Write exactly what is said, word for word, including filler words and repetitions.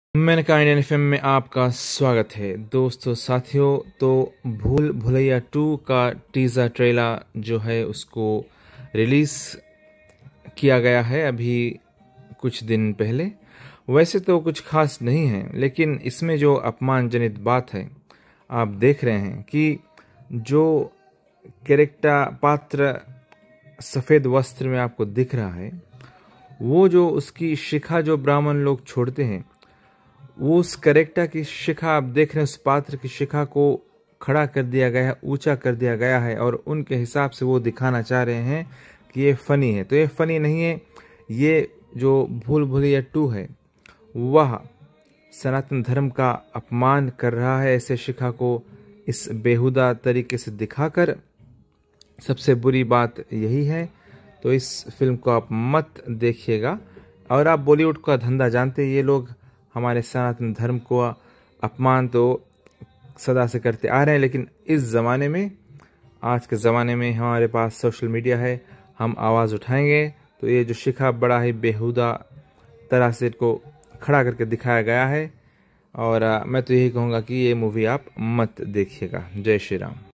मैंने कहा Indian F M में आपका स्वागत है दोस्तों साथियों। तो भूल भुलैया टू का टीज़र ट्रेलर जो है उसको रिलीज़ किया गया है अभी कुछ दिन पहले। वैसे तो कुछ खास नहीं है, लेकिन इसमें जो अपमानजनित बात है, आप देख रहे हैं कि जो कैरेक्टर पात्र सफ़ेद वस्त्र में आपको दिख रहा है, वो जो उसकी शिखा जो ब्राह्मण लोग छोड़ते हैं, वो उस कैरेक्टर की शिखा आप देख रहे हैं, उस पात्र की शिखा को खड़ा कर दिया गया है, ऊंचा कर दिया गया है, और उनके हिसाब से वो दिखाना चाह रहे हैं कि ये फ़नी है। तो ये फ़नी नहीं है। ये जो भूल भुलैया टू है वह सनातन धर्म का अपमान कर रहा है, ऐसे शिखा को इस बेहुदा तरीके से दिखाकर। सबसे बुरी बात यही है। तो इस फिल्म को आप मत देखिएगा। और आप बॉलीवुड का धंधा जानते हैं, ये लोग हमारे सनातन धर्म को अपमान तो सदा से करते आ रहे हैं, लेकिन इस ज़माने में, आज के ज़माने में हमारे पास सोशल मीडिया है, हम आवाज़ उठाएंगे तो ये जो शिखा बड़ा ही बेहुदा तरह से इसको खड़ा करके दिखाया गया है। और मैं तो यही कहूँगा कि ये मूवी आप मत देखिएगा। जय श्री राम।